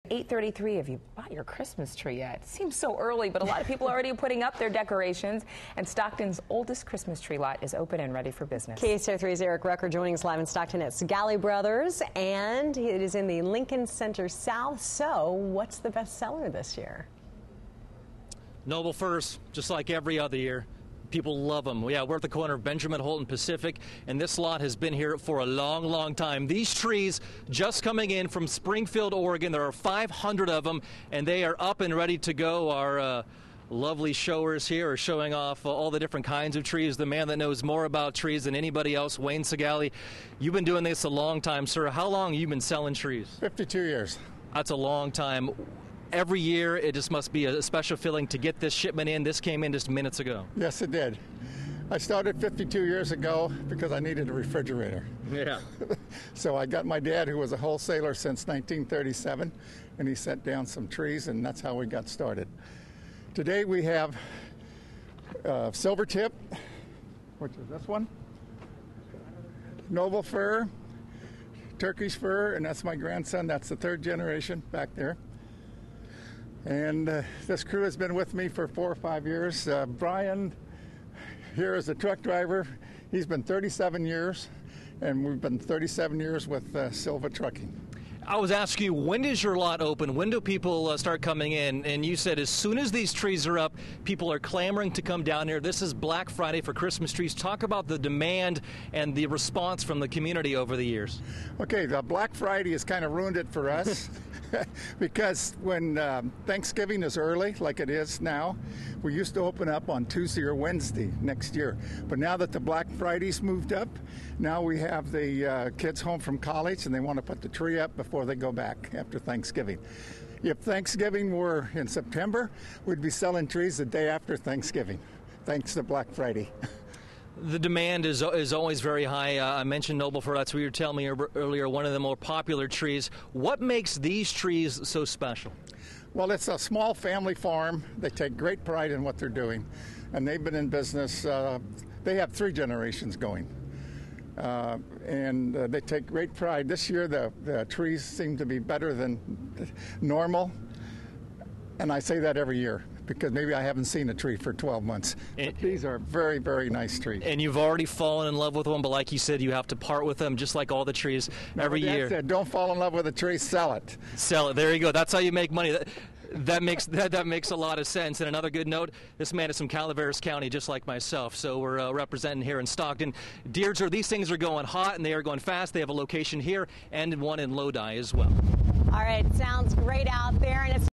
8:33. Have you bought your Christmas tree yet? It seems so early, but a lot of people are already putting up their decorations, and Stockton's oldest Christmas tree lot is open and ready for business. KSO3's Eric Rucker joining us live in Stockton at Segale Brothers, and it is in the Lincoln Center South. So what's the best seller this year? Noble firs, just like every other year. People love them. Yeah, we're at the corner of Benjamin Holt and Pacific, and this lot has been here for a long, long time. These trees just coming in from Springfield, Oregon. There are 500 of them, and they are up and ready to go. Our lovely showers here are showing off all the different kinds of trees. The man that knows more about trees than anybody else, Wayne Segale. You've been doing this a long time, sir. How long have you been selling trees? 52 years. That's a long time. Every year, it just must be a special feeling to get this shipment in. This came in just minutes ago. Yes, it did. I started 52 years ago because I needed a refrigerator. Yeah. So I got my dad, who was a wholesaler since 1937, and he set down some trees, and that's how we got started. Today we have silver tip, which is this one, noble fir, Turkish fir, and that's my grandson. That's the third generation back there. And this crew has been with me for 4 or 5 years. Brian here is a truck driver. He's been 37 years, and we've been 37 years with Silva Trucking. I was asking you, when does your lot open? When do people start coming in? And you said as soon as these trees are up, people are clamoring to come down here. This is Black Friday for Christmas trees. Talk about the demand and the response from the community over the years. Okay, the Black Friday has kind of ruined it for us. Because when Thanksgiving is early, like it is now, we used to open up on Tuesday or Wednesday next year. But now that the Black Friday's moved up, now we have the kids home from college, and they want to put the tree up before they go back after Thanksgiving. If Thanksgiving were in September, we'd be selling trees the day after Thanksgiving, thanks to Black Friday. The demand is always very high. I mentioned noble fir. That's what you were telling me earlier, one of the more popular trees. What makes these trees so special? Well, it's a small family farm. They take great pride in what they're doing, and they've been in business. They have 3 generations going, and they take great pride. This year, the trees seem to be better than normal, and I say that every year, because maybe I haven't seen a tree for 12 months. But these are very, very nice trees. And you've already fallen in love with them, but like you said, you have to part with them, just like all the trees every year. Said, don't fall in love with a tree, sell it. Sell it. There you go. That's how you make money. That makes a lot of sense. And another good note, this man is from Calaveras County, just like myself, so we're representing here in Stockton. Deirdre, these things are going hot, and they are going fast. They have a location here and one in Lodi as well. All right, sounds great out there. And